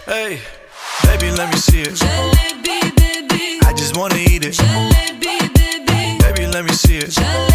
Hey, baby, let me see it. Jalebi, baby. I just wanna eat it. Jalebi, baby. Baby, let me see it.